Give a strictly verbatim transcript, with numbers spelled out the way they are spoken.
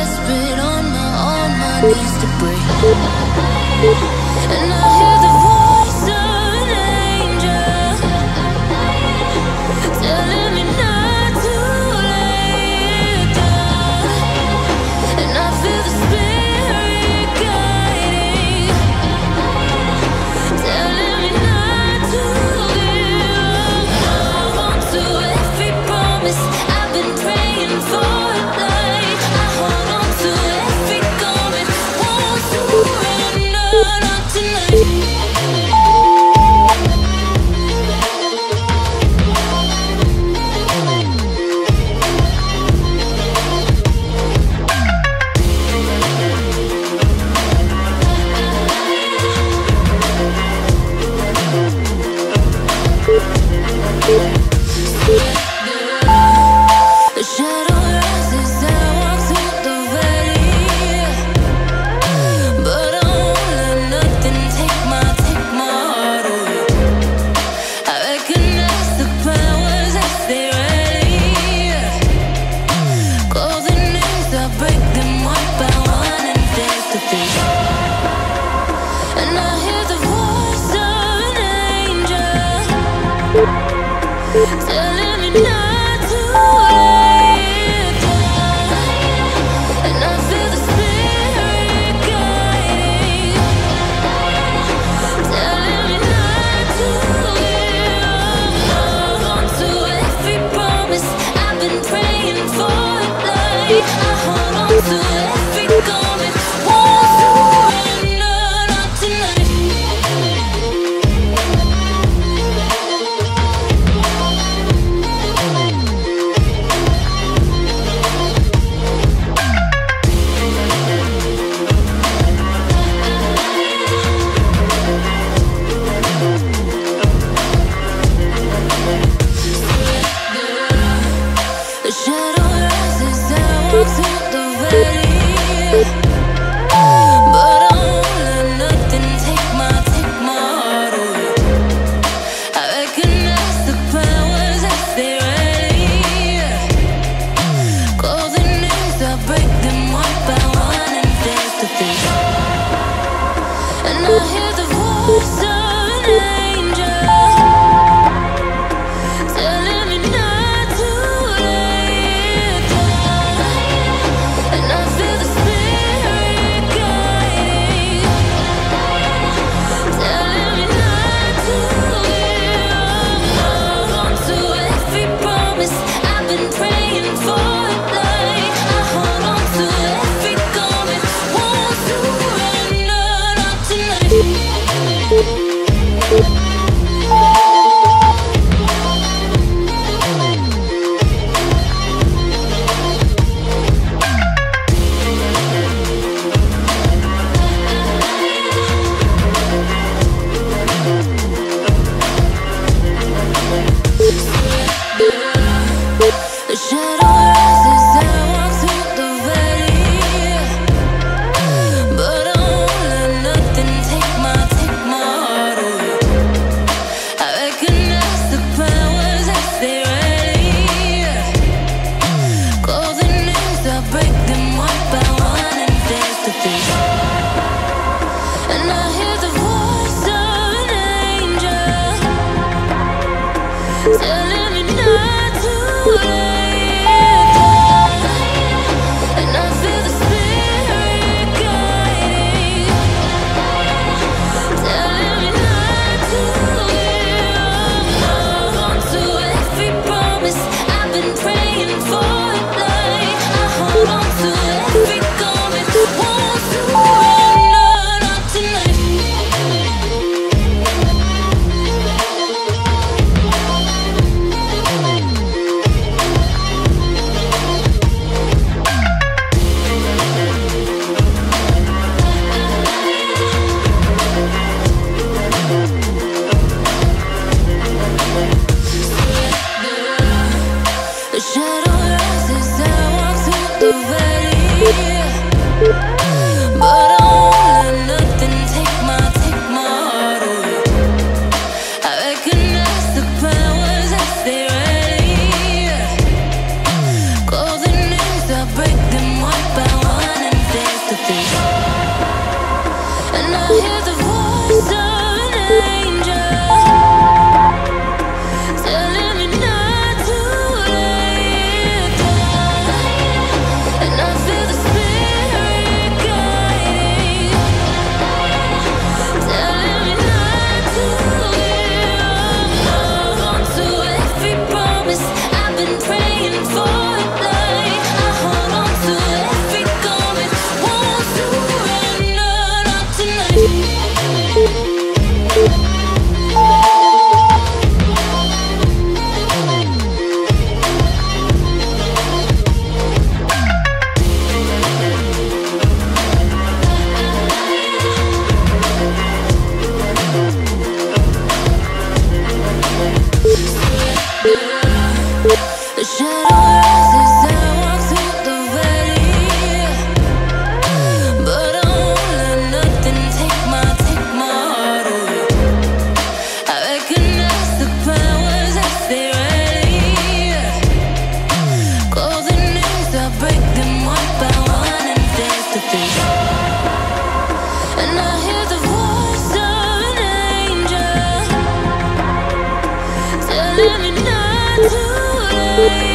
desperate on my, on my knees to break. And I hear the voice of an angel telling me not to lay it down. And I feel the spirit guiding, telling me not to give up. Hold on to every promise I've been praying for at night. I hold on to every garment, won't surrender, not tonight. The shadow rises, I walk through the valley, but I won't let nothing take my, take my heart away. I recognize the powers as they rally, call the names, I break them one by one and face to face. And I hear the voice of an angel telling me not to lay it down. And I feel the spirit guiding, telling me not to give up. Hold on to every promise I've been praying for at night. I hold on to every garment, won't surrender, not tonight. The shadow rises, I walk through the valley, but I won't let nothing take my, take my heart away. I recognize the powers as they rally, call the names, I break them one by one and face to face. And I hear the voice of an angel telling me not to lay it down. And I feel the spirit guiding, telling me not to give up. Hold on to every promise I've been praying for at night. I hold on to every garment, won't surrender, not tonight. The shadow rises, I walk through the valley, but I won't let nothing take my, take my heart away. I recognize the powers as they rally, call the names, I break them one by one and face to face. And I hear the voice of an angel telling me not to lay it down. And I feel the spirit guiding, telling me not to give up. Hold on to every promise I've been praying for at night. I hold on to every garment, won't surrender, not tonight. The shadow rises, I walk through the valley, but I won't let nothing take my, take my heart away. I recognize the powers as they rally, call the names, I break them one by one. Shadow rises, I walk through the valley, but I won't let nothing take my, take my heart away. I recognize the powers as they rally. Call the names, I break them one by one and face to face. And I hear the voice of an angel telling me not to leave.